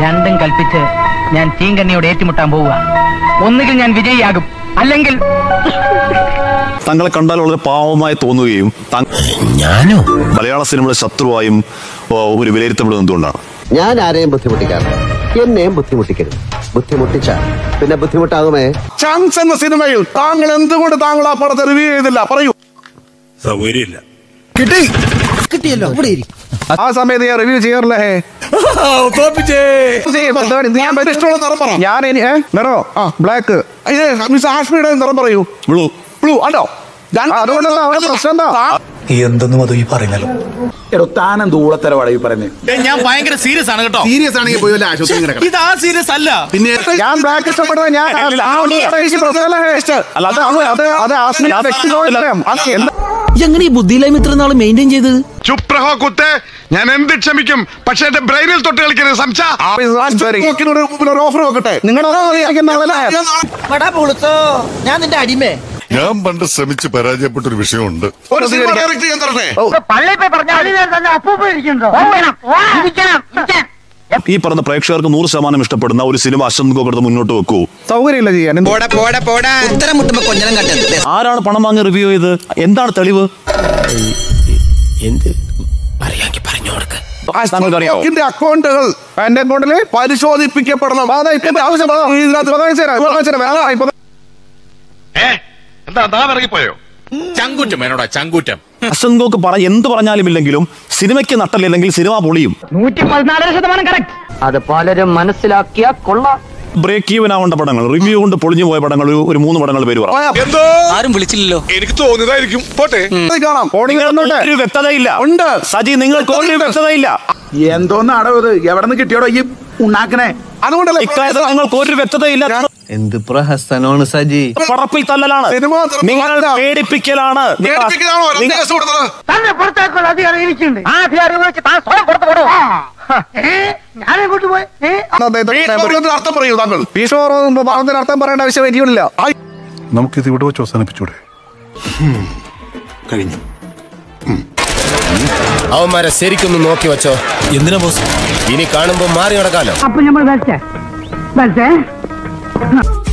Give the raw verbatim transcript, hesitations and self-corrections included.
രണ്ടും കൽപ്പിച്ച് ഞാൻ ചീങ്കണ്ണിയോട് ഏറ്റുമുട്ടാൻ പോവുക. ഒന്നുകിൽ ഞാൻ വിജയിയാകും, അല്ലെങ്കിൽ തങ്ങളെ കണ്ടാൽ വളരെ പാവമായി തോന്നുകയും ഞാനോ മലയാള സിനിമയുടെ ശത്രുവായും ഒരു വിലയിരുത്തപ്പെടുന്നത് എന്തുകൊണ്ടാണ്? ഞാൻ ആരെയും ബുദ്ധിമുട്ടിക്കാറില്ല, എന്നെയും ബുദ്ധിമുട്ടിക്കരുത്. ബുദ്ധിമുട്ടിച്ച പിന്നെ ബുദ്ധിമുട്ടാകുമേ. ചാൻസ് എന്ന സിനിമയിൽ താങ്കൾ എന്തുകൊണ്ട് താങ്കൾ ആ പടത്തെ റിവ്യൂ ചെയ്തില്ല? പറയൂ. സൗകര്യമില്ല. കിട്ടി കിട്ടിയല്ലോ. ആ സമയത്ത് ഞാൻ റിവ്യൂ ചെയ്യാറില്ല. ഞാൻ നിറോ ബ്ലാക്ക് ഹാഷ്മിയുടെ നിറം പറയൂ. ബ്ലൂ ബ്ലൂ ആണോ? അതുകൊണ്ടല്ല പ്രശ്നം എന്താ? എന്തെന്നും അത് ഈ പറയുന്നല്ലോ. താനം ദൂളത്തരവാടാ ഈ പറയുന്നത്. ഞാൻ ഭയങ്കര സീരിയസ് ആണ് കേട്ടോ. സീരിയസ് ആണെങ്കിൽ പോയി ആശുപത്രി. ഇത് ആ സീരിയസ് അല്ല. പിന്നെ ഞാൻ ബ്ലാക്ക് ഇഷ്ടപ്പെടുന്നത് ഞാൻ എങ്ങനെ ഈ ബുദ്ധിയില്ലായ്മ ഇത്ര നാള് മെയിൻറ്റെയിൻ ചെയ്ത്? ചുപ്രഹോ കുത്തേ, ഞാൻ എന്ത് ക്ഷമിക്കും, പക്ഷെ എന്റെ ബ്രെയിനിൽ തൊട്ട് കളിക്കരുത്. ഓഫർ നോക്കട്ടെ. നിങ്ങളുടെ ഞാൻ നിന്റെ അടിമേ. ഞാൻ പണ്ട് ശ്രമിച്ച് പരാജയപ്പെട്ട ഒരു വിഷയമുണ്ട്. ഈ പറഞ്ഞ പ്രേക്ഷകർക്ക് നൂറ് ശതമാനം ഇഷ്ടപ്പെടുന്ന ഒരു സിനിമ അശ്വന്ത് മുന്നോട്ട് വെക്കൂ. സൗകര്യമില്ല ചെയ്യാൻ. ആരാണ് പണം വാങ്ങി റിവ്യൂ ചെയ്ത്? എന്താണ് തെളിവ്? എന്ത് അക്കൗണ്ടുകൾ എന്റെ അക്കൗണ്ടില് പരിശോധിപ്പിക്കപ്പെടണം. അശ്വന്ത് പറ എന്ത് പറഞ്ഞാലും ഇല്ലെങ്കിലും സിനിമയ്ക്ക് നട്ടല്ലെങ്കിൽ സിനിമ പൊളിയും. നൂറ്റി പതിനാലര ശതമാനം കറക്റ്റ്. അത് പലരും മനസ്സിലാക്കിയ കൊള്ളാം. ബ്രേക്ക് ഈവൻ ആവേണ്ട പടങ്ങൾ, റിവ്യൂ കൊണ്ട് പൊളിഞ്ഞു പോയ പടങ്ങൾ ഒരു മൂന്ന് പടങ്ങൾ പേര് പറയാം. ആരും വിളിച്ചില്ലല്ലോ. എനിക്ക് തോന്നിയതായിരിക്കും. പോട്ടെ, ഒരു വ്യക്തതയില്ല ഉണ്ട്. സജി, നിങ്ങൾക്ക് ഒരു വ്യക്തതയില്ല. എന്തോന്നാടോ ഇത്? എവിടെ നിന്ന് കിട്ടിയോടോ ഈ ഉണ്ടാക്കണേ? അതുകൊണ്ടല്ല ഇക്കാര്യത്തിൽ നിങ്ങൾക്ക് ഒരു വ്യക്തതയില്ല. എന്ത് പ്രഹസനമാണ് സജി. പടപ്പിൽ തല്ലലാണ്, നിങ്ങൾ പേടിപ്പിക്കലാണ്. അർത്ഥം പറയൂ താങ്കൾ. അർത്ഥം പറയേണ്ട ആവശ്യം വരില്ല. നമുക്കിത് ഇവിടെ വെച്ച് അവസാനിപ്പിച്ചൂടെ? കഴിഞ്ഞു. അവന്മാരെ ശരിക്കൊന്ന് നോക്കി വെച്ചോ. എന്തിനാ ബോസ്? ഇനി കാണുമ്പോ മാറി നടക്കാലോ. അപ്പൊ നമ്മൾ